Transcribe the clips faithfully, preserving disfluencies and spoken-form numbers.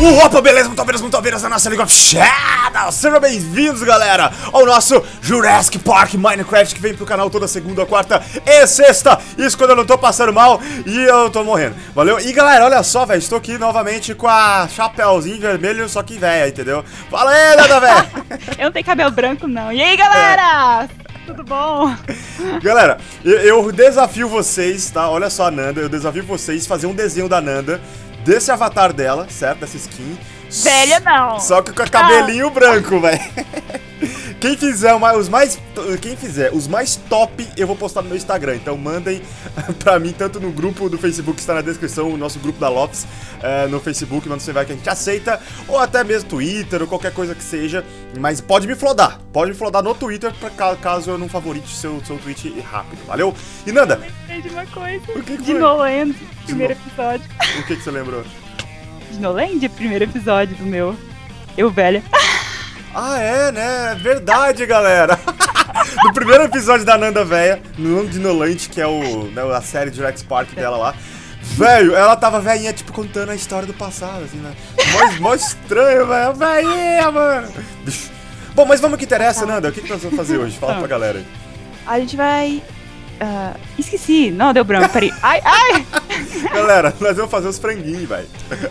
Opa, beleza, muito beleza, muito beleza, nossa League of Shadows. Sejam bem-vindos, galera, ao nosso Jurassic Park Minecraft, que vem pro canal toda segunda, quarta e sexta. Isso quando eu não tô passando mal e eu tô morrendo, valeu? E galera, olha só, velho, estou aqui novamente com a chapéuzinho vermelho, só que velha, entendeu? Fala aí, Nanda, velho. Eu não tenho cabelo branco, não. E aí, galera? É. Tudo bom? Galera, eu, eu desafio vocês, tá? Olha só a Nanda, eu desafio vocês a fazer um desenho da Nanda, desse avatar dela, certo? Dessa skin. Velha não. Só que com cabelinho branco, velho. Quem fizer os mais, quem fizer os mais top, eu vou postar no meu Instagram. Então mandem pra mim, tanto no grupo do Facebook que está na descrição, o nosso grupo da Lopes, é, no Facebook, onde você vai que a gente aceita, ou até mesmo Twitter, ou qualquer coisa que seja. Mas pode me flodar, pode me flodar no Twitter, pra, caso eu não favorite seu, seu tweet rápido, valeu? E Nanda? Eu lembrei de uma coisa. O que que de foi? Noland, primeiro episódio. O que que você lembrou? De Noland, primeiro episódio do meu Eu Velha. Ah, é, né? É verdade, galera. No primeiro episódio da Nanda Véia, no nome de Noland, que é o, né, a série de Jurassic Park dela lá, velho, ela tava velhinha, tipo, contando a história do passado, assim, né? Mó, mó estranho, velho. Velhinha, mano. Bom, mas vamos ao que interessa, Nanda. O que, que nós vamos fazer hoje? Fala pra galera aí. A gente vai... Uh, esqueci. Não, deu branco, peraí. Ai, ai! Galera, nós vamos fazer os franguinhos, velho.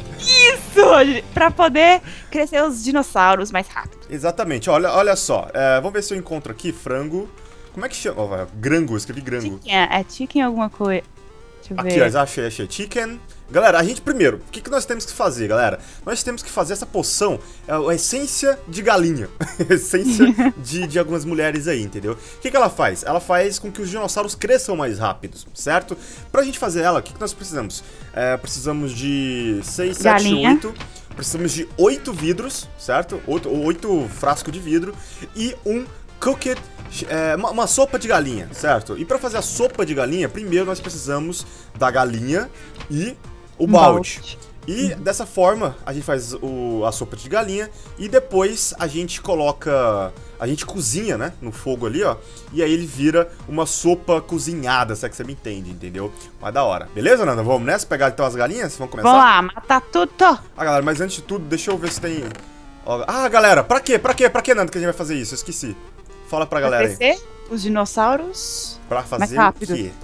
Isso! Pra poder crescer os dinossauros mais rápido. Exatamente. Olha, olha só. É, vamos ver se eu encontro aqui frango. Como é que chama? Oh, grango, eu escrevi grango. Chicken, é chicken alguma coisa. Deixa eu aqui, ver. ó, achei, achei. Chicken. Galera, a gente primeiro, o que, que nós temos que fazer, galera? Nós temos que fazer essa poção, é a essência de galinha. Essência de, de algumas mulheres aí, entendeu? O que, que ela faz? Ela faz com que os dinossauros cresçam mais rápidos, certo? Pra gente fazer ela, o que, que nós precisamos? É, precisamos de seis, sete, oito. Precisamos de oito vidros, certo? oito frascos de vidro e um cooked. É, uma, uma sopa de galinha, certo? E pra fazer a sopa de galinha, primeiro nós precisamos da galinha e o balde. balde. E uhum. dessa forma a gente faz o, a sopa de galinha e depois a gente coloca, a gente cozinha, né, no fogo ali, ó. E aí ele vira uma sopa cozinhada, se é que você me entende, entendeu? Mas da hora. Beleza, Nanda? Vamos nessa? Pegar então as galinhas? Vamos começar? Vamos lá, matar tudo. Ah, galera, mas antes de tudo, deixa eu ver se tem... Ó, ah, galera, pra quê? Pra quê? Pra quê, Nanda, que a gente vai fazer isso? Eu esqueci. Fala pra galera aí. Pra crescer os dinossauros pra fazer mais rápido. O quê?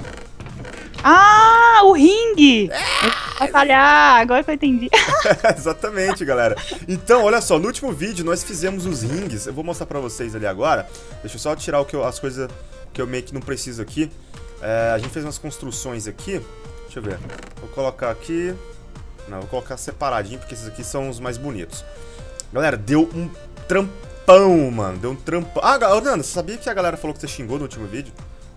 Ah, o ringue! É. Vai falhar, agora que eu entendi. Exatamente, galera. Então, olha só, no último vídeo nós fizemos os rings. Eu vou mostrar pra vocês ali agora. Deixa eu só tirar o que eu, as coisas que eu meio que não preciso aqui. É, a gente fez umas construções aqui. Deixa eu ver. Vou colocar aqui... Não, vou colocar separadinho, porque esses aqui são os mais bonitos. Galera, deu um trampão, mano. Deu um trampão. Ah, Nanda, você sabia que a galera falou que você xingou no último vídeo?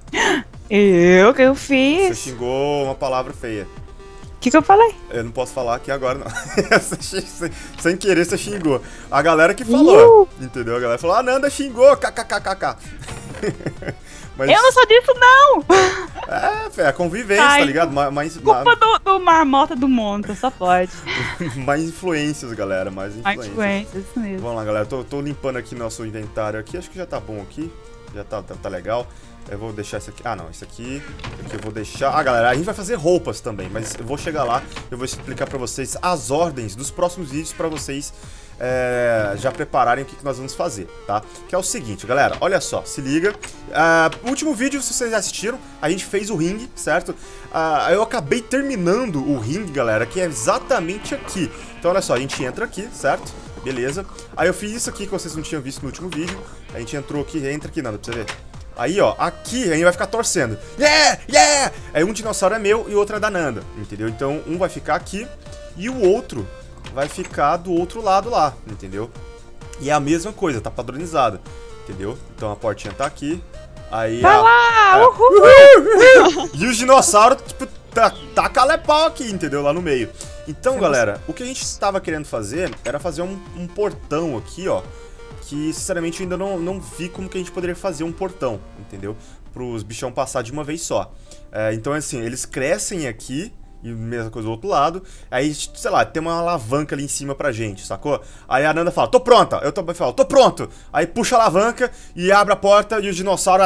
Eu que eu fiz? Você xingou uma palavra feia. O que que eu falei? Eu não posso falar aqui agora, não. sem, sem querer, você xingou. A galera que falou, uh! entendeu? A galera falou, ah, Nanda xingou, kkkk. Mas... Eu não sou disso, não! É, fé, a convivência, Ai, tá ligado? Mais, culpa mais... Do, do marmota do Monta, só pode. Mais influências, galera, mais influências. Mais influências, isso mesmo. Vamos lá, galera, tô, tô limpando aqui nosso inventário aqui, acho que já tá bom aqui. Já tá, tá, tá legal. Eu vou deixar isso aqui. Ah, não, isso aqui. Isso aqui eu vou deixar. Ah, galera, a gente vai fazer roupas também. Mas eu vou chegar lá. Eu vou explicar pra vocês as ordens dos próximos vídeos pra vocês é, já prepararem o que, que nós vamos fazer, tá? Que é o seguinte, galera. Olha só, se liga. Uh, o último vídeo, se vocês já assistiram, a gente fez o ringue, certo? Uh, eu acabei terminando o ringue, galera, que é exatamente aqui. Então, olha só, a gente entra aqui, certo? Beleza. Aí eu fiz isso aqui que vocês não tinham visto no último vídeo. A gente entrou aqui, entra aqui, nada, pra você ver. Aí, ó, aqui a gente vai ficar torcendo. Yeah, yeah! Aí um dinossauro é meu e o outro é da Nanda, entendeu? Então um vai ficar aqui e o outro vai ficar do outro lado lá, entendeu? E é a mesma coisa, tá padronizado, entendeu? Então a portinha tá aqui. Aí vai a... lá! É, uhul. E os dinossauros, tipo, tá, tá calepau aqui, entendeu? Lá no meio. Então, galera, o que a gente estava querendo fazer era fazer um, um portão aqui, ó. Que, sinceramente, eu ainda não, não vi como que a gente poderia fazer um portão, entendeu? Para os bichão passar de uma vez só. É, então, assim, eles crescem aqui, e mesma coisa do outro lado. Aí, sei lá, tem uma alavanca ali em cima pra gente, sacou? Aí a Nanda fala, tô pronta. Eu também falo, tô pronto. Aí puxa a alavanca e abre a porta e o dinossauro...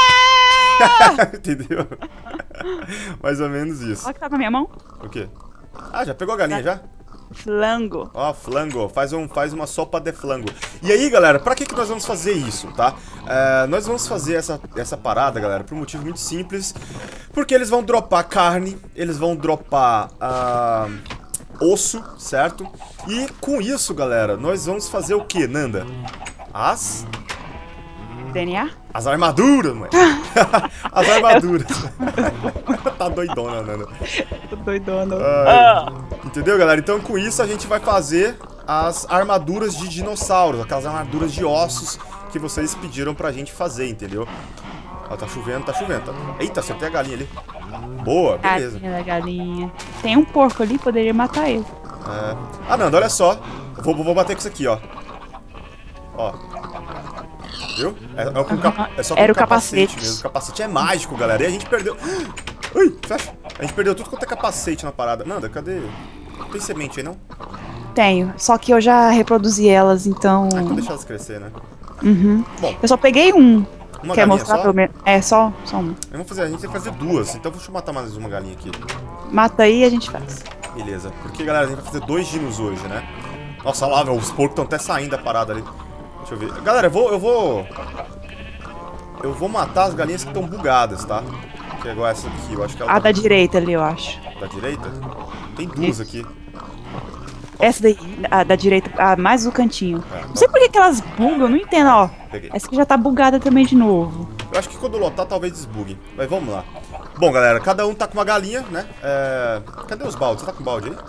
Entendeu? Mais ou menos isso. Olha que tá com a minha mão. O quê? Ah, já pegou a galinha, já? Flango. Ó, flango. Faz, um, faz uma sopa de flango. E aí, galera, pra que, que nós vamos fazer isso, tá? É, nós vamos fazer essa, essa parada, galera, por um motivo muito simples. Porque eles vão dropar carne, eles vão dropar uh, osso, certo? E com isso, galera, nós vamos fazer o que, Nanda? As... D N A? As armaduras, mãe. As armaduras. Tá doidona, Nanda. Tô doidona. Ah, entendeu, galera? Então com isso a gente vai fazer as armaduras de dinossauros, aquelas armaduras de ossos que vocês pediram pra gente fazer, entendeu? Ó, tá chovendo, tá chovendo. Tá... Eita, acertei a galinha ali. Boa, beleza. Galinha da galinha. Tem um porco ali, poderia matar ele. É... Ah, Nanda, olha só. Vou, vou bater com isso aqui, ó. Ó. Viu? É, é, com cap... é só com Era o capacete, capacete mesmo. O capacete é mágico, galera. E a gente perdeu... Ui, fecha. A gente perdeu tudo quanto é capacete na parada. Nanda, cadê? Tem semente aí, não? Tenho, só que eu já reproduzi elas, então... Ah, então deixa elas crescer, né? Uhum. Bom, eu só peguei um. uma Quer galinha mostrar só? pelo menos? É, só, só um. Eu vou fazer, a gente tem que fazer duas. Então deixa eu matar mais uma galinha aqui. Mata aí e a gente faz. Beleza. Porque, galera, a gente vai fazer dois dinos hoje, né? Nossa, olha lá, velho, os porcos estão até saindo da parada ali. Deixa eu ver. Galera, eu vou... Eu vou, eu vou matar as galinhas que estão bugadas, tá? Que é igual essa aqui, eu acho que ela A tá... da direita ali, eu acho. Da direita? Tem duas aqui. Essa daí, a da direita, a mais do cantinho. É, Não sei por que que elas bugam, eu não entendo, ó. Peguei. Essa aqui já tá bugada também de novo. Eu acho que quando lotar, talvez desbugue. Mas vamos lá. Bom, galera, cada um tá com uma galinha, né? É... Cadê os baldes? Você tá com balde aí?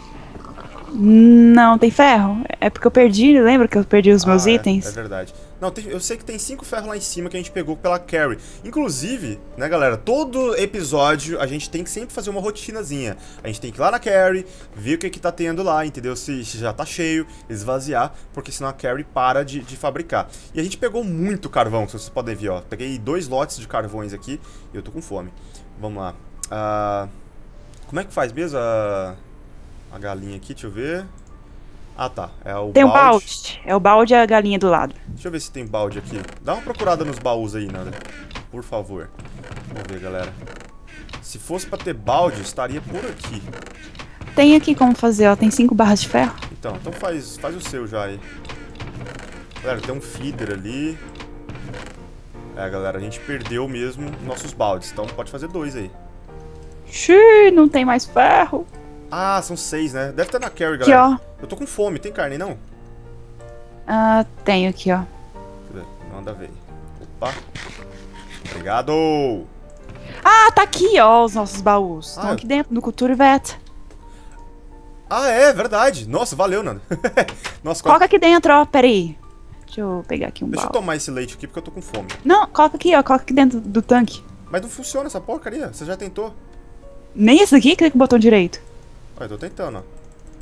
Não, tem ferro? É porque eu perdi, lembra que eu perdi os meus Ah, é, itens? É verdade. Não, tem- eu sei que tem cinco ferros lá em cima que a gente pegou pela Carrie. Inclusive, né, galera, todo episódio a gente tem que sempre fazer uma rotinazinha. A gente tem que ir lá na Carrie, ver o que que tá tendo lá, entendeu? Se, se já tá cheio, esvaziar, porque senão a Carrie para de, de fabricar. E a gente pegou muito carvão, que vocês podem ver, ó. Peguei dois lotes de carvões aqui e eu tô com fome. Vamos lá. Ah, como é que faz mesmo a, a galinha aqui? Deixa eu ver. Ah, tá. É o Tem um balde. balde. É o balde e a galinha do lado. Deixa eu ver se tem balde aqui. Dá uma procurada nos baús aí, Nanda. Por favor. Vamos ver, galera. Se fosse pra ter balde, estaria por aqui. Tem aqui como fazer, ó. Tem cinco barras de ferro. Então, então faz, faz o seu já aí. Galera, tem um feeder ali. É, galera, a gente perdeu mesmo nossos baldes. Então pode fazer dois aí. Xiii, não tem mais ferro. Ah, são seis, né? Deve estar na Carrie, Aqui, galera. ó. Eu tô com fome. Tem carne aí, não? Ah, tenho aqui, ó. Deixa eu ver. Manda ver. Opa. Obrigado. Ah, tá aqui, ó, os nossos baús. Estão Ah. aqui dentro, no Cultura Vet. Ah, é, verdade. Nossa, valeu, Nanda. Nossa, quase... Coloca aqui dentro, ó. Pera aí. Deixa eu pegar aqui um Deixa eu baú. tomar esse leite aqui porque eu tô com fome. Não, coloca aqui, ó. Coloca aqui dentro do tanque. Mas não funciona essa porcaria. Você já tentou? Nem esse aqui, clica o botão direito. Olha, eu tô tentando, ó.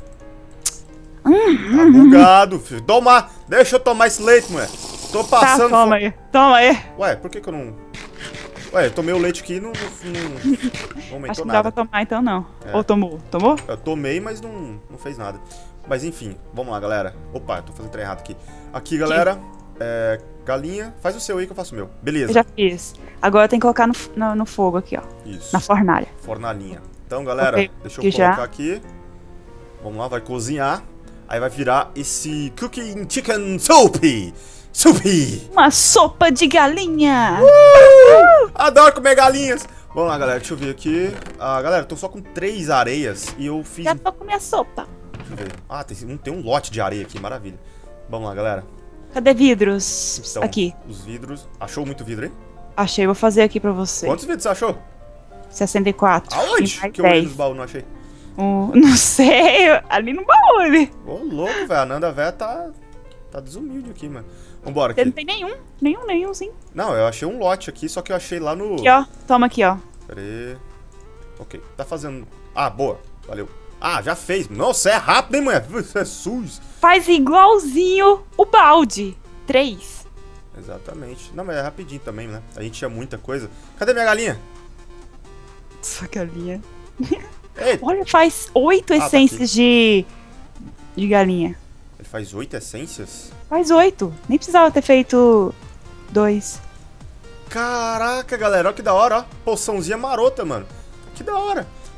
Hum, Tá bugado, filho. Toma! Deixa eu tomar esse leite, mulher. Tô Tá, passando toma fome. aí. Toma aí. Ué, por que que eu não... Ué, eu tomei o leite aqui e não, não, não, não aumentou Acho que não dá nada. pra tomar então, não. É. Ou tomou? Tomou? Eu tomei, mas não, não fez nada. Mas enfim, vamos lá, galera. Opa, eu tô fazendo trem errado aqui. Aqui, galera, é, galinha. Faz o seu aí que eu faço o meu. Beleza. Eu já fiz. Agora tem que colocar no, no, no fogo aqui, ó. Isso. Na fornalha. Fornalhinha. Então, galera, Ok, deixa eu aqui já. colocar aqui. Vamos lá, vai cozinhar. Aí vai virar esse Cooking Chicken Soup. Soup! Uma sopa de galinha! Uh! Adoro comer galinhas! Vamos lá, galera, deixa eu ver aqui. Ah, galera, tô só com três areias e eu fiz... Já tô com minha sopa. Deixa eu ver. Ah, tem um, tem um lote de areia aqui, maravilha. Vamos lá, galera. Cadê vidros? Então, Aqui. os vidros... Achou muito vidro aí? Achei, vou fazer aqui pra você. Quantos vidros você achou? sessenta e quatro. Aonde? E mais Que eu olhei dez. nos baús, não achei. Um, não sei, ali no baú ali. Ô, louco, velho. A Nanda véia tá... Tá desumilde aqui, mano. Vambora Não aqui. tem nenhum, nenhum, nenhum, sim. Não, eu achei um lote aqui, só que eu achei lá no... Aqui, ó. Toma aqui, ó. Pera aí. Ok, tá fazendo... Ah, boa. Valeu. Ah, já fez. Nossa, é rápido, hein, mulher? Você é sujo. Faz igualzinho o balde. Três. Exatamente. Não, mas é rapidinho também, né? A gente tinha muita coisa. Cadê minha galinha? Essa galinha. Eita. Olha, faz oito tá essências de... de galinha. Ele faz oito essências? Faz oito. Nem precisava ter feito dois. Caraca, galera. Olha que da hora, ó. Poçãozinha marota, mano. Que da hora.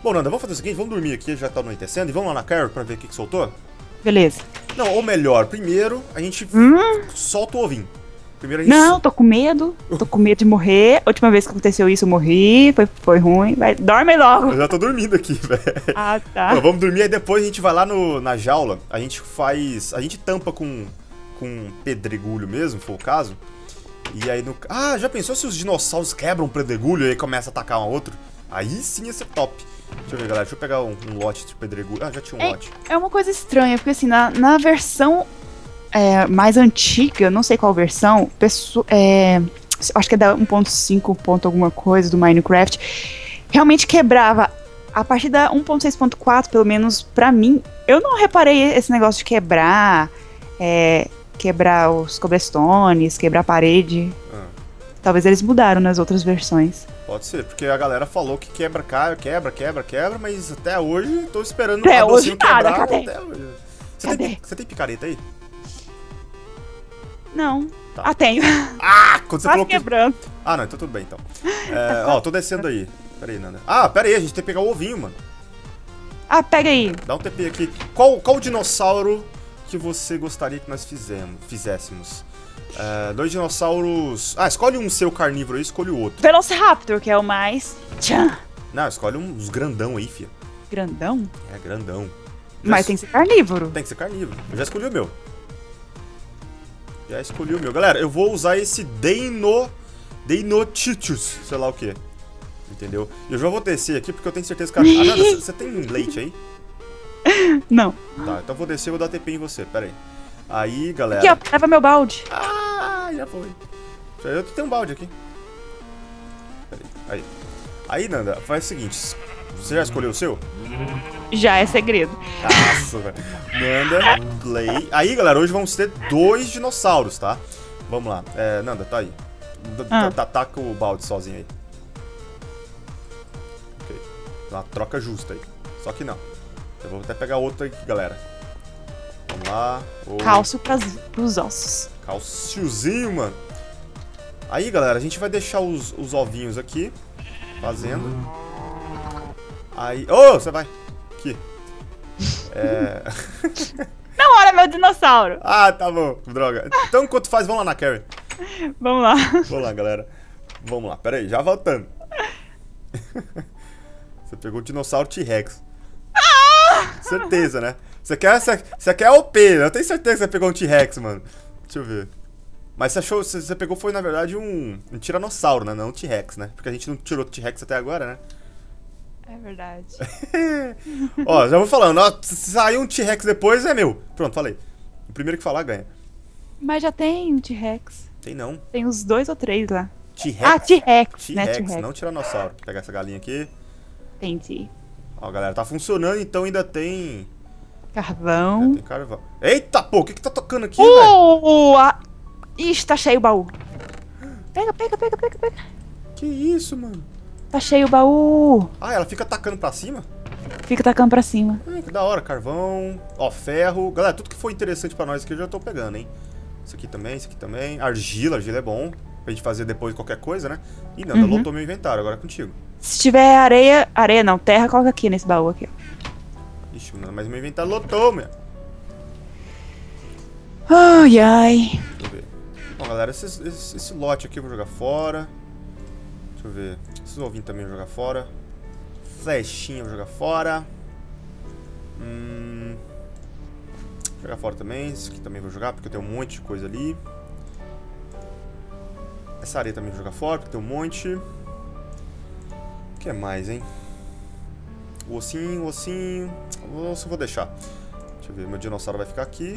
Bom, Nanda, vamos fazer o seguinte, vamos dormir aqui, já tá anoitecendo, e vamos lá na Carol pra ver o que, que soltou? Beleza. Não, ou melhor, primeiro a gente Hum? solta o ovinho. Primeiro a gente... Não, tô com medo. Tô com medo de morrer. A última vez que aconteceu isso, eu morri. Foi, foi ruim. Vai, dorme logo. Eu já tô dormindo aqui, velho. Ah, tá. Não, vamos dormir, aí depois a gente vai lá no, na jaula, a gente faz... A gente tampa com, com pedregulho mesmo, se for o caso. E aí no... Ah, já pensou se os dinossauros quebram o pedregulho e aí começa a atacar um ao outro? Aí sim ia ser top. Deixa eu ver, galera. Deixa eu pegar um, um lote de pedregulho. Ah, já tinha um É, lote. é uma coisa estranha, porque assim, na, na versão é, mais antiga, não sei qual versão, pessoa, é, acho que é da um ponto cinco ponto alguma coisa do Minecraft, realmente quebrava. A partir da um ponto seis ponto quatro, pelo menos pra mim, eu não reparei esse negócio de quebrar, é, quebrar os cobblestones, quebrar a parede. Ah. Talvez eles mudaram nas outras versões. Pode ser, porque a galera falou que quebra, cai, quebra, quebra, quebra, mas até hoje tô esperando Até a hoje docinho nada, quebrar. cadê? Até hoje. Você Cadê? tem, você tem picareta aí? Não. Tá. Ah, tenho. Ah, quando você Quase falou que... quebrando. Ah, não, então tudo bem, então. É, ó, tô descendo aí. Pera aí, Nanda. Ah, pera aí, a gente tem que pegar o ovinho, mano. Ah, pega aí. Dá um T P aqui. Qual, qual dinossauro que você gostaria que nós fizemos, fizéssemos? É, dois dinossauros... Ah, escolhe um seu carnívoro aí, escolhe o outro. Velociraptor, que é o mais... Tchan. Não, escolhe uns grandão aí, fia. Grandão? É, grandão. Já Mas es- tem que ser carnívoro. Tem que ser carnívoro. Eu já escolhi o meu. Já escolhi o meu. Galera, eu vou usar esse Deino... Deinotitus, sei lá o que. Entendeu? Eu já vou descer aqui porque eu tenho certeza que... Ah, Nanda, você você tem leite aí? Não. Tá, então eu vou descer e vou dar T P em você. Pera aí. Aí, galera... Aqui, ó. Leva meu balde. Ah, já foi. Eu tenho um balde aqui. Pera aí. Aí. Aí, Nanda, faz o seguinte. Você já escolheu o seu? Já é segredo. Nossa, velho. Nanda, play. Aí, galera, hoje vamos ter dois dinossauros, tá? Vamos lá. É, Nanda, tá aí. D- Ah. tá- Taca o balde sozinho aí. Ok. Uma troca justa aí. Só que não. Eu vou até pegar outro aqui, galera. Vamos lá. Ô, Cálcio pras, pros ossos. Calciozinho, mano. Aí, galera, a gente vai deixar os, os ovinhos aqui. Fazendo. Aí... Ô, você vai. Aqui. É... Não, olha meu dinossauro. Ah, tá bom. Droga. Então, enquanto faz, vamos lá na Carrie. Vamos lá. Vamos lá, galera. Vamos lá. Pera aí, já voltando. Você pegou o dinossauro T-Rex. Certeza, né? Você quer, você, você quer O P. Eu tenho certeza que você pegou um T-Rex, mano. Deixa eu ver. Mas você achou... Você, você pegou, foi, na verdade, um, um tiranossauro, né? Não um T-Rex, né? Porque a gente não tirou T-Rex até agora, né? É verdade. Ó, já vou falando. Ó, se sair um T-Rex depois, é meu. Pronto, falei. O primeiro que falar, ganha. Mas já tem T-Rex. Tem não. Tem uns dois ou três lá. T-Rex. Ah, T-Rex, né? T-Rex, T-Rex. não tiranossauro. Vou pegar essa galinha aqui. Entendi. Ó, galera, tá funcionando, então ainda tem... Carvão. Ainda tem carvão. Eita, pô, o que que tá tocando aqui, velho? Uh, a... Ixi, tá cheio o baú. Pega, pega, pega, pega, pega. Que isso, mano? Tá cheio o baú. Ah, ela fica atacando pra cima? Fica tacando pra cima. Ah, que da hora, carvão, ó, ferro. Galera, tudo que for interessante pra nós aqui eu já tô pegando, hein? Isso aqui também, isso aqui também. Argila, argila é bom. Pra gente fazer depois qualquer coisa, né? Ih, Nanda, Uhum. lotou meu inventário, agora é contigo. Se tiver areia... Areia não, terra, coloca aqui nesse baú aqui, ó. Ixi, Nanda, mas meu inventário lotou, meu. Ai, ai. Deixa eu ver. Bom, galera, esse, esse, esse lote aqui eu vou jogar fora. Deixa eu ver. Esses ovinhos também eu vou jogar fora. Flechinha eu vou jogar fora. Hum... Vou jogar fora também. Esse aqui também vou jogar, porque eu tenho um monte de coisa ali. Essa areia também vou jogar fora, porque tem um monte. O que é mais, hein? O ossinho, o ossinho. O osso eu vou deixar. Deixa eu ver, meu dinossauro vai ficar aqui.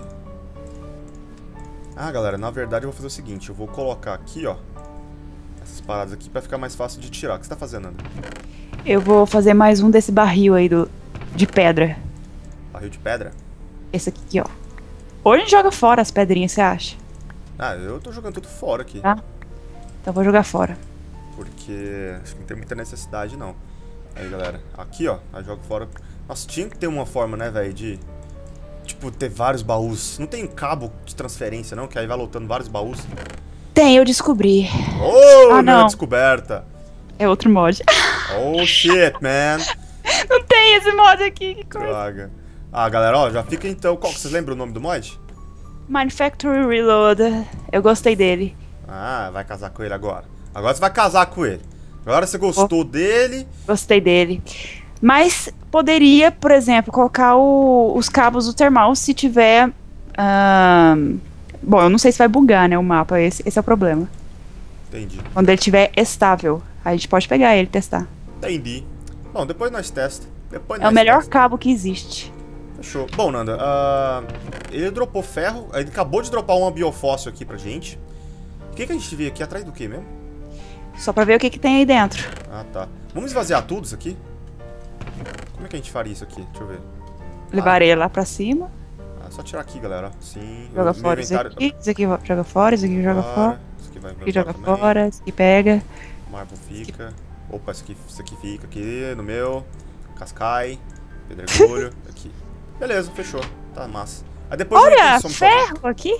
Ah, galera, na verdade eu vou fazer o seguinte. Eu vou colocar aqui, ó, essas paradas aqui pra ficar mais fácil de tirar. O que você tá fazendo, André? Eu vou fazer mais um desse barril aí do... de pedra. Barril de pedra? Esse aqui, ó. Ou a gente joga fora as pedrinhas, você acha? Ah, eu tô jogando tudo fora aqui. Tá. Então vou jogar fora. Porque acho que não tem muita necessidade, não. Aí, galera, aqui, ó, eu jogo fora. Nossa, tinha que ter uma forma, né, velho, de... Tipo, ter vários baús. Não tem cabo de transferência, não? Que aí vai lotando vários baús. Tem, eu descobri. Oh, Ah, minha não. descoberta. É outro mod. Oh, shit, man. Não tem esse mod aqui, que coisa. Droga. Ah, galera, ó, já fica então. Qual, vocês lembram o nome do mod? Manufactory Reload. Eu gostei dele. Ah, vai casar com ele agora. Agora você vai casar com ele. Agora você gostou oh. dele. Gostei dele. Mas poderia, por exemplo, colocar o, os cabos do termal se tiver... Uh, bom, eu não sei se vai bugar, né, o mapa. Esse, esse é o problema. Entendi. Quando ele estiver estável. Aí a gente pode pegar ele e testar. Entendi. Bom, depois nós testa. Depois é nós o melhor testa. cabo que existe. Fechou. Bom, Nanda, uh, ele dropou ferro. Ele acabou de dropar uma biofóssil aqui pra gente. O que, que a gente vê aqui atrás do que mesmo? Só pra ver o que, que tem aí dentro. Ah, tá. Vamos esvaziar tudo isso aqui? Como é que a gente faria isso aqui? Deixa eu ver. Levarei ah. lá pra cima. Ah, só tirar aqui, galera. Sim. Joga fora inventário... isso aqui. Isso aqui joga fora, isso aqui joga fora. Isso aqui vai isso aqui joga também. fora, isso aqui pega. Marble fica. Opa, isso aqui, isso aqui fica aqui no meu. Cascai. Pedregulho. Aqui. Beleza, fechou. Tá massa. Aí depois olha, ferro fazer. Aqui.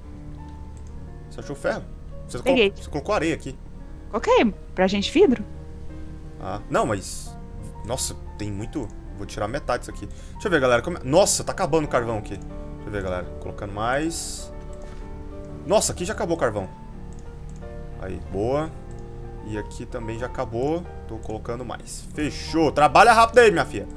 Você achou ferro? Você, Peguei. Colo... Você colocou areia aqui. Coloquei. Pra gente vidro? Ah, não, mas... Nossa, tem muito... Vou tirar metade disso aqui. Deixa eu ver, galera. Como... Nossa, tá acabando o carvão aqui. Deixa eu ver, galera. Colocando mais... Nossa, aqui já acabou o carvão. Aí, boa. E aqui também já acabou. Tô colocando mais. Fechou. Trabalha rápido aí, minha filha.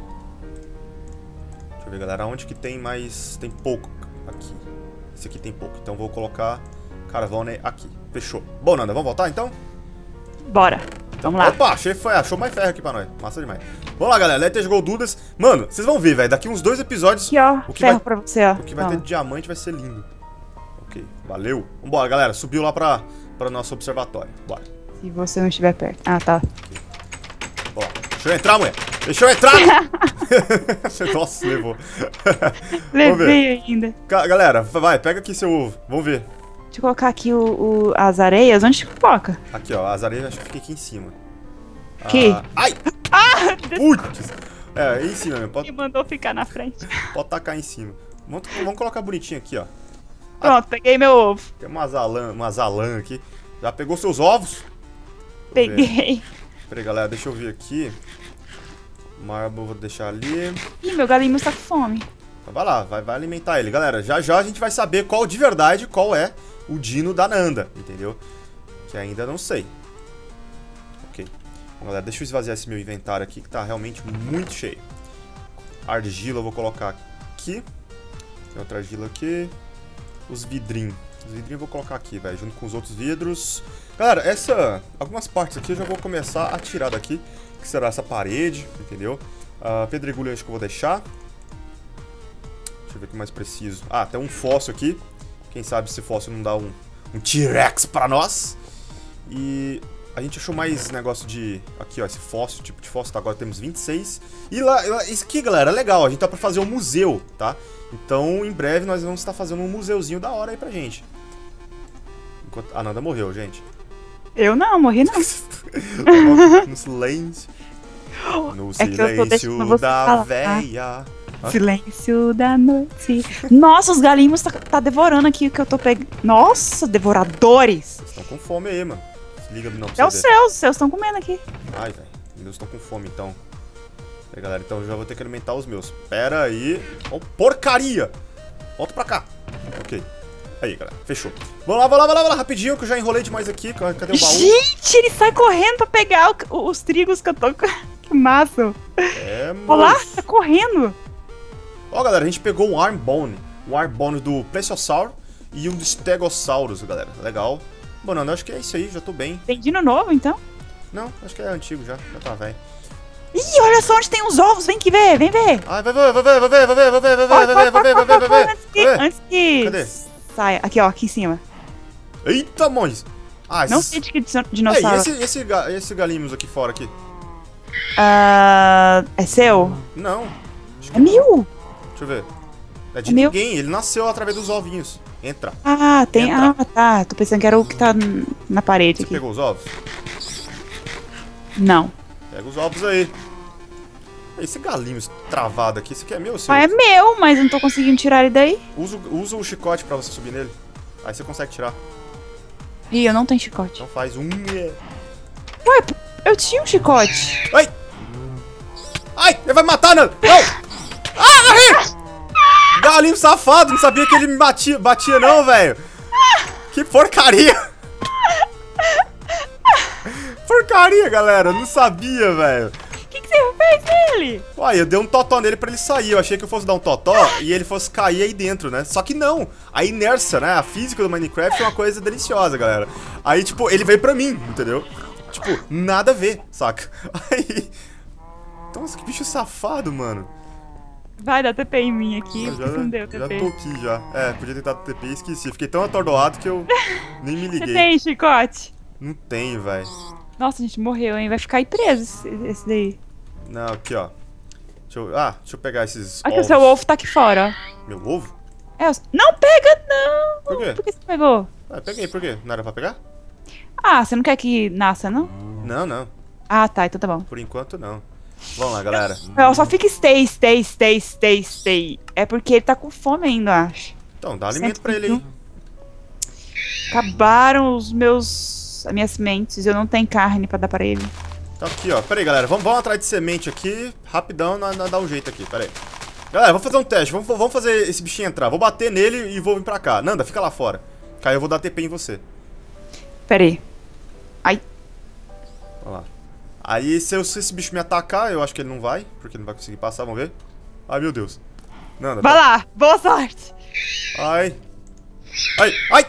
Deixa eu ver, galera. Onde que tem mais... Tem pouco. Aqui. Esse aqui tem pouco. Então vou colocar carvão aqui. Fechou. Bom, Nanda, vamos voltar então? Bora. Vamos lá. Opa, achei, achou mais ferro aqui pra nós. Massa demais. Vamos lá, galera. Let's Go Dudas. Mano, vocês vão ver, velho. Daqui uns dois episódios... Aqui, ó. O que ferro vai, pra você, ó. O que vai ter de diamante vai ser lindo. Ok, valeu. Vambora, galera. Subiu lá pra, pra nosso observatório. Bora. Se você não estiver perto. Ah, tá. Okay. Bora. Deixa eu entrar, mulher. Deixa eu entrar. Nossa, levou. Levei ainda. Galera, vai. Pega aqui seu ovo. Vamos ver. Deixa eu colocar aqui o, o, as areias. Onde que coloca? Aqui, ó. As areias acho que fica aqui em cima. Aqui? Ah, ai! Ah! Putz! É, aí em cima mesmo. Pode... Me mandou ficar na frente. Pode tacar em cima. Vamos, vamos colocar bonitinho aqui, ó. Pronto, ah, peguei meu ovo. Tem umas alã, umas alã aqui. Já pegou seus ovos? Peguei. Peraí, galera. Deixa eu ver aqui. Marble vou deixar ali. Ih, meu galinho está com fome. Então vai lá, vai, vai alimentar ele. Galera, já já a gente vai saber qual de verdade, qual é o dino da Nanda, entendeu? Que ainda não sei. Ok. Bom, galera, deixa eu esvaziar esse meu inventário aqui, que tá realmente muito cheio. Argila eu vou colocar aqui. Tem outra argila aqui. Os vidrinhos. Os vidrinhos eu vou colocar aqui, velho, junto com os outros vidros. Galera, essa... Algumas partes aqui eu já vou começar a tirar daqui, que será essa parede, entendeu? Uh, pedregulho eu acho que eu vou deixar. Deixa eu ver o que mais preciso. Ah, tem um fóssil aqui. Quem sabe esse fóssil não dá um, um T-Rex pra nós. E a gente achou mais negócio de... Aqui, ó, esse fóssil, tipo de fóssil. Tá, agora temos vinte e seis. E lá, lá, isso aqui, galera, é legal. A gente tá pra fazer um museu, tá? Então, em breve, nós vamos estar fazendo um museuzinho da hora aí pra gente. Enquanto... A Nanda morreu, gente. Eu não, morri não. No silêncio. No é silêncio da véia. Ah, silêncio da noite. Nossa, os galinhos tá, tá devorando aqui o que eu tô pegando. Nossa, devoradores. Vocês estão com fome aí, mano. Se liga não pra É os seus, os seus estão comendo aqui. Ai, velho. Meus estão com fome, então. Aí, galera, então eu já vou ter que alimentar os meus. Pera aí. Oh, porcaria! Volta pra cá. Ok. Aí, galera. Fechou. Vamos lá, vamos lá, vamos lá, vamos lá, rapidinho, que eu já enrolei demais aqui. Cadê o baú? Gente, ele sai correndo pra pegar o, os trigos que eu tô... Que massa. É, mano. Olha lá, tá correndo. Ó, galera, a gente pegou um Armbone. Um Armbone do Plesiosaur e um do Stegosaurus, galera. Legal. Bom, não, acho que é isso aí, já tô bem. Tem dino novo, então? Não, acho que é antigo já. Já tá velho. Ih, olha só onde tem os ovos, vem que ver, vem ver. Ai, vai ver, vai ver, vai ver, vai ver, vai ver, vai ver, vai ver, vai ver, vai ver, vai ver. Antes que... Antes que... Cadê? Saia. Aqui, ó, aqui em cima. Eita, monges. Ah, não sei de que dinossauro. É, e esse, esse, esse galinhos aqui fora aqui? Uh, é seu? Não. É meu. Deixa eu ver. É de é ninguém, meu? Ele nasceu através dos ovinhos. Entra. Ah, tem. Entra. Ah, tá. Tô pensando que era o que tá na parede Você aqui. pegou os ovos? Não. Pega os ovos aí. Esse galinho travado aqui, esse aqui é meu ou seu? Ah, é meu, mas eu não tô conseguindo tirar ele daí. Usa, usa o chicote pra você subir nele. Aí você consegue tirar. Ih, eu não tenho chicote. Então faz um... Ué, eu tinha um chicote. Ai! Ai, ele vai me matar, Nando. Não. Ah, morri. Galinho safado, não sabia que ele me batia, batia não, velho. Que porcaria. Porcaria, galera, não sabia, velho. O que, que você fez nele? Uai, eu dei um totó nele pra ele sair. Eu achei que eu fosse dar um totó e ele fosse cair aí dentro, né? Só que não. A inércia, né? A física do Minecraft é uma coisa deliciosa, galera. Aí, tipo, ele veio pra mim, entendeu? Tipo, nada a ver, saca? Aí... Nossa, que bicho safado, mano. Vai dar T P em mim aqui, Eu já, não deu já T P. tô aqui já. É, podia ter dado T P e esqueci. Fiquei tão atordoado que eu nem me Você liguei. tem chicote? Não tenho, velho. Nossa, a gente morreu, hein? Vai ficar aí preso esse, esse daí. Não, aqui, ó. Deixa eu... Ah, deixa eu pegar esses Aqui, ovos. o seu ovo tá aqui fora, ó. Meu ovo? É, os- não pega, não! Por quê? Por que você pegou? Ah, peguei, por quê? Não era pra pegar? Ah, você não quer que nasça, não? Não, não. Ah, tá, então tá bom. Por enquanto, não. Vamos lá, galera. Não, só fica stay, stay, stay, stay, stay. É porque ele tá com fome ainda, acho. Então, dá alimento pra ele aí. Acabaram os meus... as minhas sementes, eu não tenho carne pra dar pra ele. Então aqui, ó. Pera aí, galera. Vamos, vamos atrás de semente aqui. Rapidão, nós, nós dá um jeito aqui. Pera aí. Galera, vamos fazer um teste. Vamos, vamos fazer esse bichinho entrar. Vou bater nele e vou vir pra cá. Nanda, fica lá fora. Aí eu vou dar T P em você. Pera aí. Ai, Olha lá. Aí, se, eu, se esse bicho me atacar, eu acho que ele não vai. Porque ele não vai conseguir passar, vamos ver. Ai, meu Deus. Nanda, vai tá... lá, boa sorte. Ai. Ai, ai.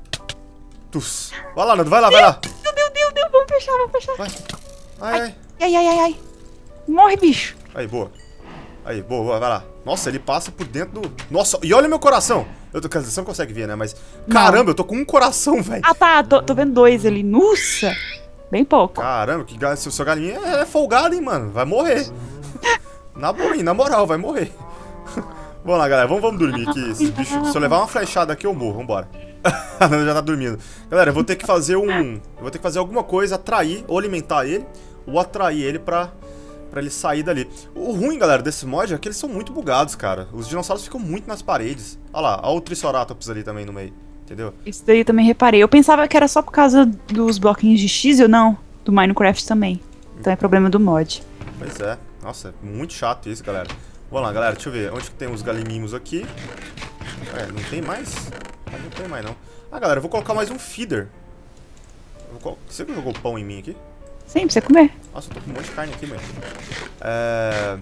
Tus. Vai lá, Nanda, vai lá, vai lá. Deu, deu, deu, deu, vamos fechar, vamos fechar. Vai. Ai, ai. Ai, ai, ai, ai. Morre, bicho. Aí, boa. Aí, boa, boa, vai lá. Nossa, ele passa por dentro do... Nossa, e olha meu coração. Eu tô... Quer dizer, você não consegue ver, né? Mas... Caramba, eu tô com um coração, velho. Ah, tá, tô, tô vendo dois ali. Nossa, bem pouco. Caramba, que ga... seu, seu galinha é folgado, hein, mano. Vai morrer. Na boa, hein, na moral, vai morrer. Vamos lá, galera. Vamos, vamos dormir aqui. Esses bichos... Se eu levar uma flechada aqui, eu morro. Vambora. A Nanda já tá dormindo. Galera, eu vou ter que fazer um... Eu vou ter que fazer alguma coisa, atrair, ou alimentar ele, ou atrair ele pra... Pra ele sair dali. O ruim, galera, desse mod é que eles são muito bugados, cara. Os dinossauros ficam muito nas paredes. Olha lá, olha o Triceratops ali também no meio. Entendeu? Isso daí eu também reparei. Eu pensava que era só por causa dos bloquinhos de X, ou não? Do Minecraft também. Então é problema do mod. Pois é. Nossa, é muito chato isso, galera. Vamos lá, galera, deixa eu ver. Onde que tem os galimimos aqui? É, não tem mais? Ah, não tem mais, não. Ah, galera, eu vou colocar mais um feeder. Eu vou colo... Você que jogou pão em mim aqui? Sim, pra você comer. Nossa, eu tô com um monte de carne aqui, mano. É...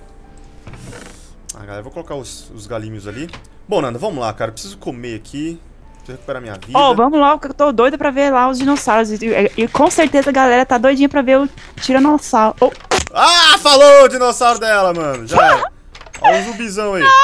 Ah, galera, eu vou colocar os, os galinhos ali. Bom, Nanda, vamos lá, cara. Eu preciso comer aqui. Preciso recuperar minha vida. Ó, oh, vamos lá, porque eu tô doida pra ver lá os dinossauros. E, e, e com certeza a galera tá doidinha pra ver o tiranossauro. Oh. Ah, falou o dinossauro dela, mano. Já era. Olha o zumbizão aí.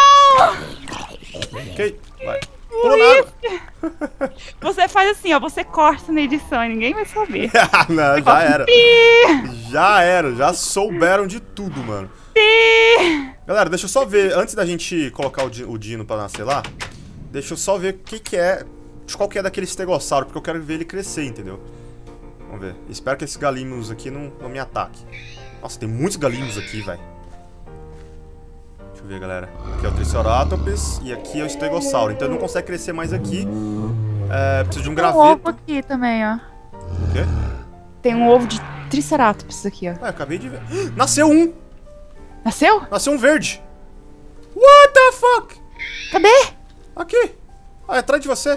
Ok, vai. Pula na água. Você faz assim, ó, você corta na edição e ninguém vai saber. Não, já era. Já era, já souberam de tudo, mano. Galera, deixa eu só ver, antes da gente colocar o, di o Dino pra nascer lá, deixa eu só ver o que que é, qual que é daquele estegossauro, porque eu quero ver ele crescer, entendeu? Vamos ver. Espero que esses galinhos aqui não, não me ataquem. Nossa, tem muitos galinhos aqui, velho. Deixa eu ver, galera. Aqui é o Triceratops e aqui é o estegossauro. Então ele não consegue crescer mais aqui. É, preciso de um Tem um ovo graveto. aqui também, ó. O quê? Tem um ovo de Triceratops aqui, ó. Ué, eu acabei de ver. Nasceu um! Nasceu? Nasceu um verde. What the fuck? Cadê? Aqui. Ah, é atrás de você.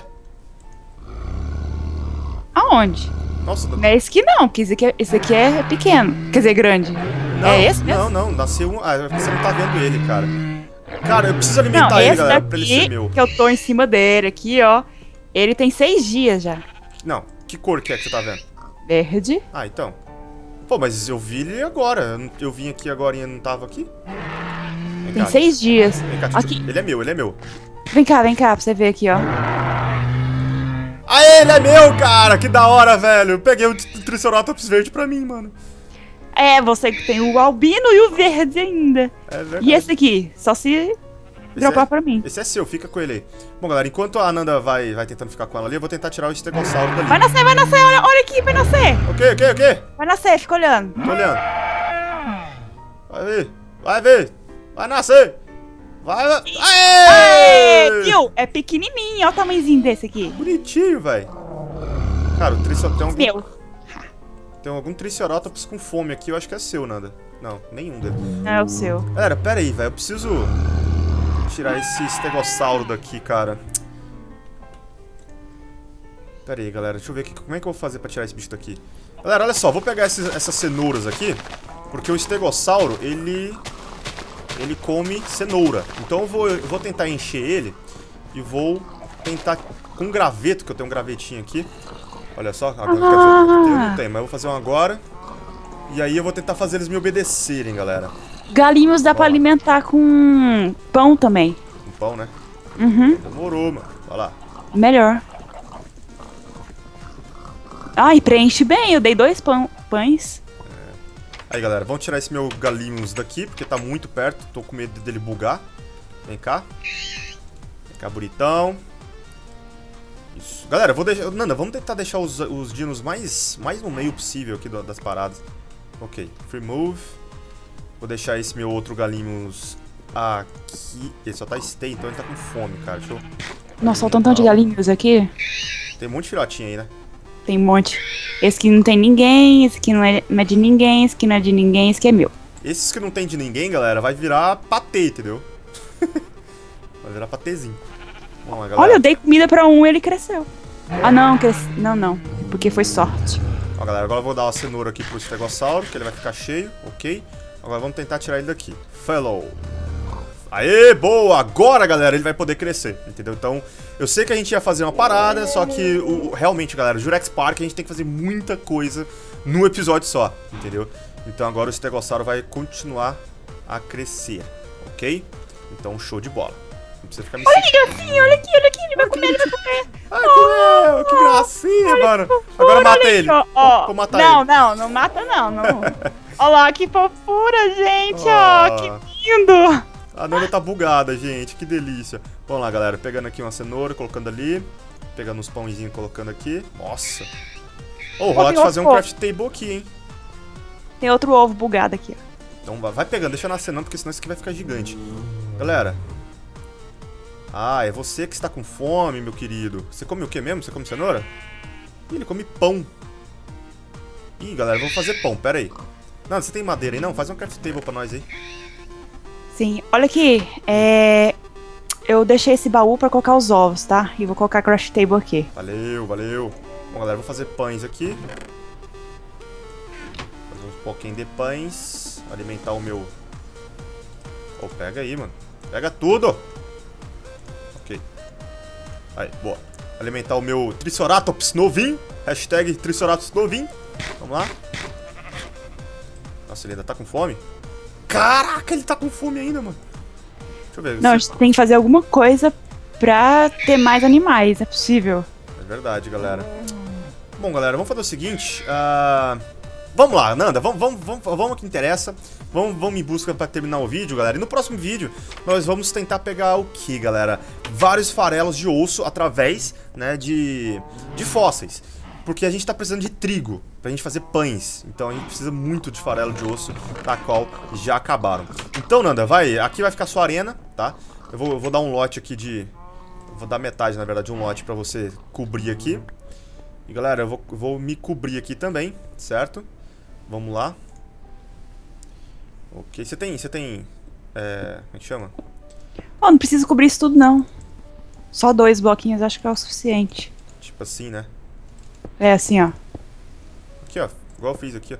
Aonde? Nossa, Não é esse aqui não, porque esse aqui é, esse aqui é pequeno. Quer dizer, grande. não, é esse mesmo? Não, não, nasceu um. Ah, você não tá vendo ele, cara. Cara, eu preciso alimentar Não, ele, esse galera, pra ele ser daqui, meu. que eu tô em cima dele aqui, ó. Ele tem seis dias já. Não, que cor que é que você tá vendo? Verde. Ah, então. Pô, mas eu vi ele agora. Eu, não- eu vim aqui agora e não tava aqui. Vem Tem cá, seis dias. vem cá, Aqui. Ele é meu, ele é meu. Vem cá, vem cá, pra você ver aqui, ó. Ah, ele é meu, cara! Que da hora, velho! Eu peguei o Triceratops verde pra mim, mano. É, você que tem o albino e o verde ainda. É verdade. E esse aqui? Só se dropar é- pra mim. Esse é seu, fica com ele aí. Bom, galera, enquanto a Ananda vai, vai tentando ficar com ela ali, eu vou tentar tirar o estegossauro dali. Vai nascer, vai nascer, olha, olha aqui, vai nascer. Ok, ok, ok. Vai nascer, fica olhando. Tô olhando. Vai ver, vai ver. Vai nascer. Vai. Aê! Aê, viu? É pequenininho, olha o tamanhozinho desse aqui. Bonitinho, velho. Cara, o Triceratops tem um... Meu. Tem algum Triceratops com fome aqui, eu acho que é seu, Nanda. Não, nenhum deles. É o seu. Galera, pera aí, velho. Eu preciso tirar esse estegossauro daqui, cara. Pera aí, galera. Deixa eu ver aqui, como é que eu vou fazer pra tirar esse bicho daqui. Galera, olha só. Vou pegar esses, essas cenouras aqui. Porque o estegossauro, ele... Ele come cenoura. Então eu vou, eu vou tentar encher ele. E vou tentar... Com um graveto, que eu tenho um gravetinho aqui. Olha só. Agora, ah. eu não tenho, mas eu vou fazer um agora. E aí eu vou tentar fazer eles me obedecerem, galera. Galinhos dá Ó. pra alimentar com pão também. Com pão, né? Uhum. Demorou, mano. Olha lá. Melhor. Ah, e preenche bem. Eu dei dois pão, pães. É. Aí, galera, vamos tirar esse meu galinhos daqui, porque tá muito perto. Tô com medo dele bugar. Vem cá. Vem cá, bonitão. Isso. Galera, eu vou deixar... Nanda, vamos tentar deixar os, os dinos mais, mais no meio possível aqui do, das paradas. Ok, free move. Vou deixar esse meu outro galinhos aqui. Ele só tá stay, então ele tá com fome, cara. Deixa eu... Nossa, olha o tantão de galinhos aqui. Tem um monte de filhotinho aí, né? Tem um monte. Esse aqui não tem ninguém, esse aqui não é, não é de ninguém, esse aqui não é de ninguém, esse aqui é meu. Esses que não tem de ninguém, galera, vai virar patê, entendeu? Vai virar patezinho. Vamos lá, galera. Olha, eu dei comida pra um e ele cresceu. Ah, não, cresce... não, não. Porque foi sorte. Ó, galera, agora eu vou dar uma cenoura aqui pro estegossauro, que ele vai ficar cheio, ok? Agora vamos tentar tirar ele daqui. Fellow. Aê, boa! Agora, galera, ele vai poder crescer, entendeu? Então, eu sei que a gente ia fazer uma parada, só que, o, realmente, galera, o Jurax Park, a gente tem que fazer muita coisa num episódio só, entendeu? Então agora o estegossauro vai continuar a crescer, ok? Então, show de bola. Não precisa ficar me Olha que gracinha, olha aqui, olha aqui, ele vai comer, ele vai comer. Ai, oh, que gracinha, mano. Agora mata ele. Ó, ó. Vou matar não, ele. Não, não mata não, não. Olha lá, que fofura, gente, ó, oh, que lindo. A Nanda tá bugada, gente, que delícia. Vamos lá, galera, pegando aqui uma cenoura, colocando ali. Pegando uns pãozinhos, colocando aqui. Nossa. Ô, oh, rolar de fazer um craft table aqui, hein. Tem outro ovo bugado aqui, ó. Então vai pegando, deixa nascer não, porque senão isso aqui vai ficar gigante. Galera. Ah, é você que está com fome, meu querido. Você come o que mesmo? Você come cenoura? Ih, ele come pão. Ih, galera, vamos fazer pão, pera aí. Não, você tem madeira aí? Não, faz um craft table pra nós aí. Sim, olha aqui, é... eu deixei esse baú pra colocar os ovos, tá? E vou colocar a craft table aqui. Valeu, valeu. Bom, galera, vou fazer pães aqui. Fazer uns pouquinho de pães. Alimentar o meu... Oh, pega aí, mano. Pega tudo! Ok. Aí, boa. Alimentar o meu Triceratops novinho. Hashtag Triceratops novinho. Vamos lá. Nossa, ele ainda tá com fome? Caraca, ele tá com fome ainda, mano. Deixa eu ver. Não, a gente tem que fazer alguma coisa pra ter mais animais, é possível. É verdade, galera. Bom, galera, vamos fazer o seguinte. Uh, vamos lá, Nanda, vamos, vamos, vamos, vamos ao que interessa. Vamos, vamos em busca pra terminar o vídeo, galera. E no próximo vídeo, nós vamos tentar pegar o que, galera? Vários farelos de osso através, né, de, de fósseis. Porque a gente tá precisando de trigo pra gente fazer pães. Então a gente precisa muito de farelo de osso, da qual já acabaram. Então, Nanda, vai, aqui vai ficar sua arena, tá? Eu vou, eu vou dar um lote aqui de... Vou dar metade, na verdade, de um lote pra você cobrir aqui. E, galera, eu vou, eu vou me cobrir aqui também, certo? Vamos lá. Ok, você tem... Você tem... É... Como é que chama? Oh, não precisa cobrir isso tudo, não. Só dois bloquinhos, acho que é o suficiente. Tipo assim, né? É, assim, ó. Aqui, ó. Igual eu fiz aqui, ó.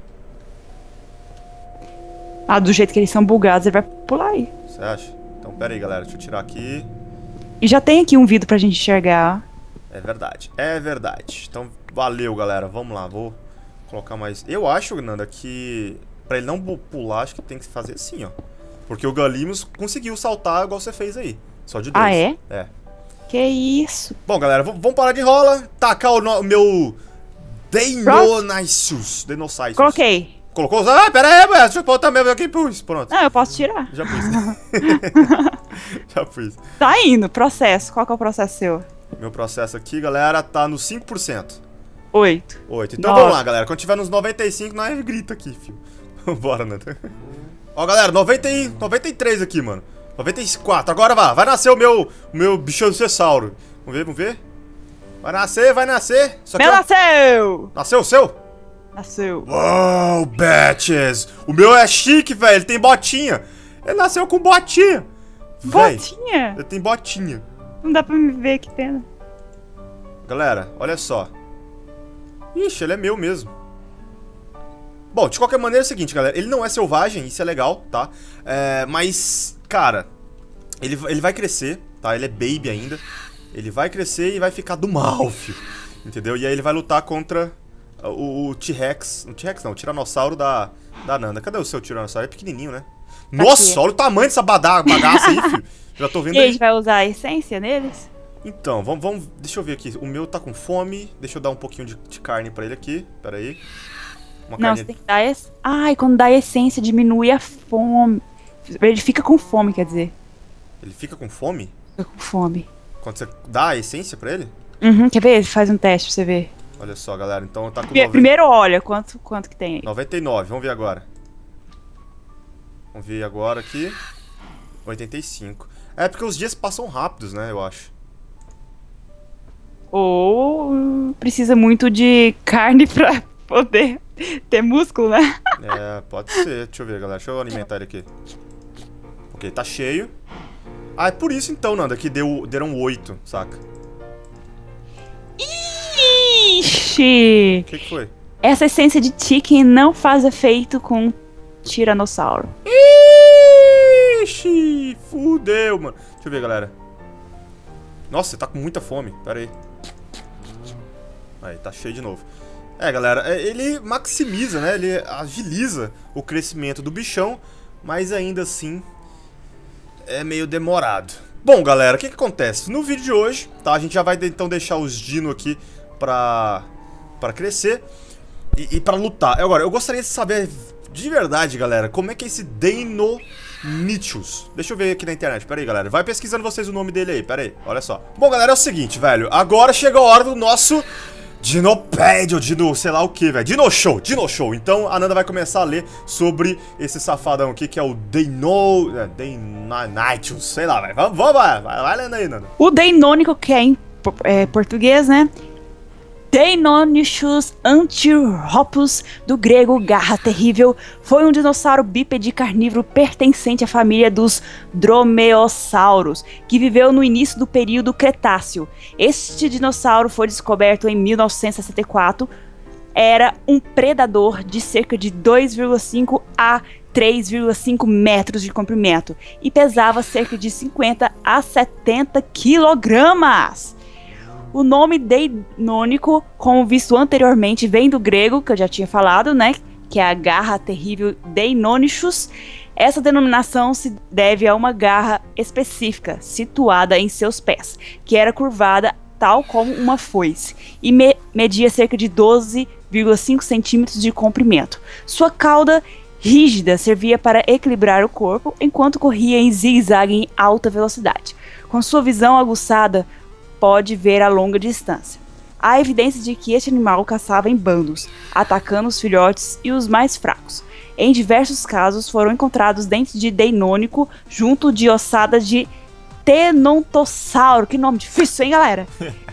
Ah, do jeito que eles são bugados, ele vai pular aí. Você acha? Então, pera aí, galera. Deixa eu tirar aqui. E já tem aqui um vidro pra gente enxergar. É verdade. É verdade. Então, valeu, galera. Vamos lá. Vou colocar mais... Eu acho, Nanda, que... Pra ele não pular, acho que tem que fazer assim, ó. Porque o Galimos conseguiu saltar igual você fez aí. Só de dois. Ah, é? É. Que isso? Bom, galera, vamos parar de rola. Tacar o, no, o meu... Deinonychus. Deinonychus. Coloquei. Colocou? Ah, pera aí, mas deixa eu botar mesmo aqui. Pus, pronto. Ah, eu posso tirar. Já pus. Já pus. Tá indo, processo. Qual que é o processo seu? Meu processo aqui, galera, tá no cinco por cento. Oito. Oito. Então Nove. vamos lá, galera. Quando tiver nos noventa e cinco, nós grita aqui, filho. Vambora, né? Ó, galera, noventa e... noventa e três aqui, mano. noventa e quatro. Agora vai. Vai nascer o meu, o meu bichossauro. Vamos ver, vamos ver. Vai nascer, vai nascer. Só que Meu eu... nasceu! Nasceu o seu? Nasceu. Uou, bitches! O meu é chique, velho. Ele tem botinha. Ele nasceu com botinha. Véi, Botinha? ele tem botinha. Não dá pra me ver, que pena. Galera, olha só. Ixi, ele é meu mesmo. Bom, de qualquer maneira é o seguinte, galera. Ele não é selvagem, isso é legal, tá? É, mas, cara, ele, ele vai crescer, tá? Ele é baby ainda. Ele vai crescer e vai ficar do mal, filho. Entendeu? E aí ele vai lutar contra o, o T-Rex. O T-Rex não, o Tiranossauro da, da Nanda. Cadê o seu Tiranossauro? É pequenininho, né? Nossa, Aqui. olha o tamanho dessa bada- bagaça aí, filho. Já tô vendo E a aí. gente vai usar a essência neles? Então, vamos, vamos... Deixa eu ver aqui. O meu tá com fome. Deixa eu dar um pouquinho de, de carne pra ele aqui. Pera aí. Uma Não, carne... você tem que dar esse. Ai, quando dá a essência, diminui a fome. Ele fica com fome, quer dizer. Ele fica com fome? Fica com fome. Quando você dá a essência pra ele? Uhum, quer ver? Faz um teste pra você ver. Olha só, galera. Então tá com Pri- noventa... Primeiro olha quanto, quanto que tem aí. noventa e nove. Vamos ver agora. Vamos ver agora aqui. oitenta e cinco. É porque os dias passam rápidos, né? Eu acho. Ou hum, precisa muito de carne pra poder ter músculo, né? É, pode ser. Deixa eu ver, galera. Deixa eu alimentar ele aqui. Ok, tá cheio. Ah, é por isso então, Nanda, que deu, deram oito, saca? Ixi! O que, que foi? Essa essência de chicken não faz efeito com tiranossauro. Ixi! Fudeu, mano. Deixa eu ver, galera. Nossa, você tá com muita fome. Pera aí. Aí, tá cheio de novo. É, galera, é, ele maximiza, né? Ele agiliza o crescimento do bichão, mas ainda assim é meio demorado. Bom, galera, o que que acontece? No vídeo de hoje, tá? A gente já vai então deixar os dino aqui pra, pra crescer e, e pra lutar. Agora, eu gostaria de saber de verdade, galera, como é que é esse Deinonychus? Deixa eu ver aqui na internet, pera aí, galera. Vai pesquisando vocês o nome dele aí, pera aí, olha só. Bom, galera, é o seguinte, velho. Agora chegou a hora do nosso Dinopédia, ou Dino, sei lá o que, velho. Dino Show, Dino Show. Então a Nanda vai começar a ler sobre esse safadão aqui, que é o Deino... É, Deinonychus, sei lá, velho. Vamos, vamos, vai, vai, vai lendo aí, Nanda. O Deinônico, que é em po- é, português, né? Deinonychus antiropus, do grego garra terrível, foi um dinossauro bípede carnívoro pertencente à família dos dromeossauros, que viveu no início do período Cretáceo. Este dinossauro foi descoberto em mil novecentos e sessenta e quatro. Era um predador de cerca de dois vírgula cinco a três vírgula cinco metros de comprimento e pesava cerca de cinquenta a setenta quilogramas. O nome Deinônico, como visto anteriormente, vem do grego, que eu já tinha falado, né? Que é a garra terrível Deinonychus. Essa denominação se deve a uma garra específica, situada em seus pés, que era curvada tal como uma foice, e me media cerca de doze vírgula cinco centímetros de comprimento. Sua cauda rígida servia para equilibrar o corpo, enquanto corria em zigue-zague em alta velocidade. Com sua visão aguçada, pode ver a longa distância. Há evidências de que este animal caçava em bandos, atacando os filhotes e os mais fracos. Em diversos casos foram encontrados dentes de Deinônico junto de ossadas de Tenontossauro. Que nome difícil, hein, galera?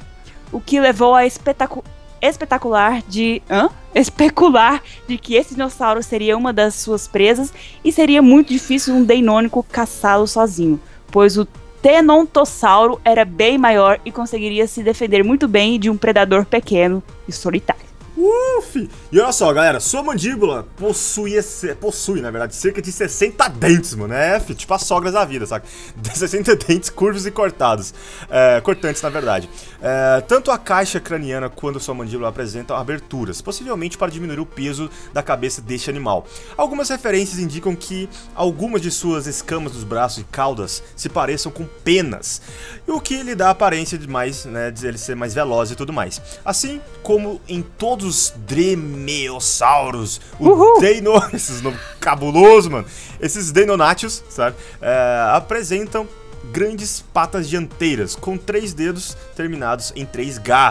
O que levou a espetacu espetacular de... Hã? especular de que esse dinossauro seria uma das suas presas e seria muito difícil um Deinônico caçá-lo sozinho, pois o Tenontossauro era bem maior e conseguiria se defender muito bem de um predador pequeno e solitário. Uf! E olha só, galera, sua mandíbula possui, possui, na verdade, cerca de sessenta dentes, mano. É, fi, tipo as sogras da vida, saca? sessenta dentes curvos e cortados. É, cortantes, na verdade. É, tanto a caixa craniana quanto sua mandíbula apresentam aberturas, possivelmente para diminuir o peso da cabeça deste animal. Algumas referências indicam que algumas de suas escamas dos braços e caudas se pareçam com penas, o que lhe dá a aparência de mais, né, de ele ser mais veloz e tudo mais. Assim como em todos os Dromeossauros, o Deino... Esses nomes cabulosos, mano. Esses Deinonychus, sabe? É, apresentam grandes patas dianteiras, com três dedos terminados em três garras,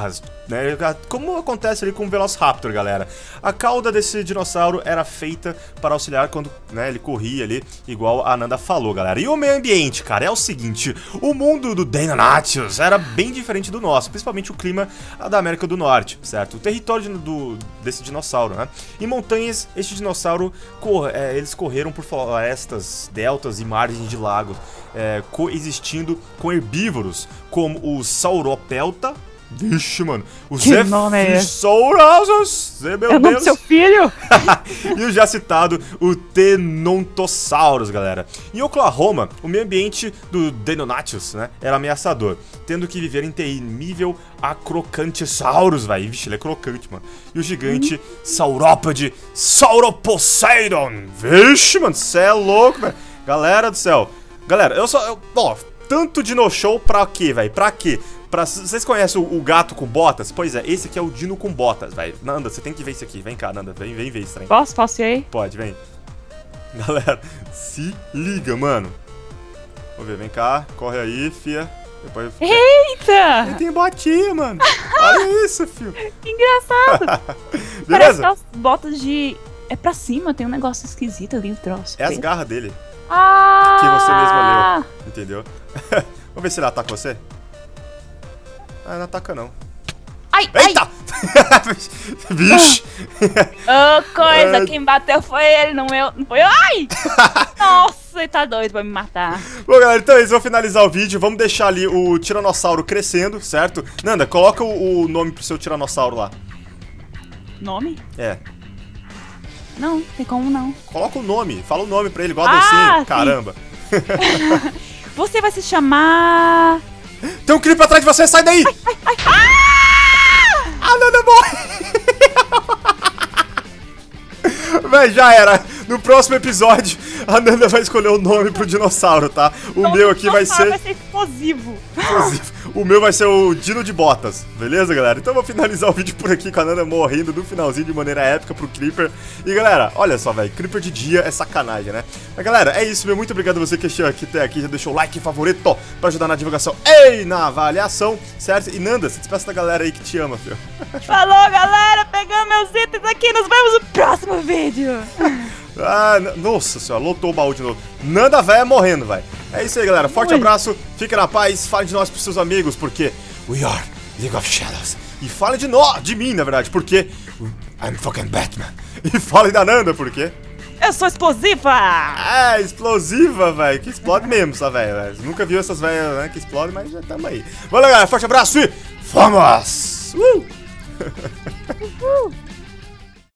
né? Como acontece ali com o Velociraptor, galera. A cauda desse dinossauro era feita para auxiliar quando, né, ele corria ali, igual a Nanda falou, galera. E o meio ambiente, cara, é o seguinte: o mundo do Deinonychus era bem diferente do nosso, principalmente o clima da América do Norte, certo? O território do, desse dinossauro, né? Em montanhas, este dinossauro, cor, é, eles correram por florestas, deltas e margens de lagos, é, coexistindo com herbívoros, como o Sauropelta. Vixe, mano. O Que nome é esse? Zephysaurus. Meu É o nome do Deus. seu filho? E o já citado, o Tenontosaurus, galera. Em Oklahoma, o meio ambiente do Deinonychus, né, era ameaçador, tendo que viver em temível Acrocantisaurus, velho. Vixe, ele é crocante, mano. E o gigante hum. Saurópode Sauroposeidon. Vixe, mano, cê é louco, velho. Galera do céu. Galera, eu só... Eu, ó, tanto Dino Show pra quê, velho? Pra quê? Pra, vocês conhecem o, o gato com botas? Pois é, esse aqui é o Dino com botas, velho. Nanda, você tem que ver isso aqui. Vem cá, Nanda. Vem, vem ver isso, trem. Posso? Posso ir aí? Pode, vem. Galera, se liga, mano. Vamos ver, vem cá. Corre aí, fia. Depois... Eita! Ele tem botinha, mano. Olha isso, fio. Que engraçado. Parece Beleza? que as botas de... É pra cima, tem um negócio esquisito ali no troço. É as garras dele, Ah! que você mesmo leu. Entendeu? Vamos ver se ele ataca você. Ah, não ataca não. Ai, Eita! ai! Vixe! Ô, coisa, É. quem bateu foi ele, não eu. Não foi eu. Ai! Nossa, ele tá doido pra me matar. Bom, galera, então é isso. Vou finalizar o vídeo. Vamos deixar ali o tiranossauro crescendo, certo? Nanda, coloca o, o nome pro seu tiranossauro lá. Nome? É. Não, tem como não. Coloca o nome. Fala o nome pra ele, igual a Ah, docinho. sim. Caramba. Você vai se chamar... Tem um creeper atrás de você, sai daí! Ai, ai, ah! A Nanda morre! Véi, já era. No próximo episódio, a Nanda vai escolher o nome pro dinossauro, tá? O Não, meu aqui vai ser... vai ser explosivo. O meu vai ser o Dino de Botas, beleza, galera? Então eu vou finalizar o vídeo por aqui com a Nanda morrendo no finalzinho de maneira épica pro Creeper. E galera, olha só, velho, Creeper de dia é sacanagem, né? Mas galera, é isso, meu. Muito obrigado a você que chegou aqui até aqui, já deixou o like favorito pra ajudar na divulgação e na avaliação, certo? E Nanda, se despeça da galera aí que te ama, filho. Falou, galera. Pegando meus itens aqui. Nos vemos no próximo vídeo. Ah, nossa senhora, lotou o baú de novo. Nanda véia morrendo, vai. É isso aí, galera. Forte Ui. abraço, fica na paz, fale de nós pros seus amigos, porque we are League of Shadows. E fale de nós, de mim, na verdade, porque I'm fucking Batman. E fale da Nanda, porque Eu sou explosiva. é explosiva, velho. Que explode mesmo, essa velha. Nunca viu essas velhas, né, que explodem, mas já tamo aí. Valeu, galera. Forte abraço e vamos! Uh! Uhul.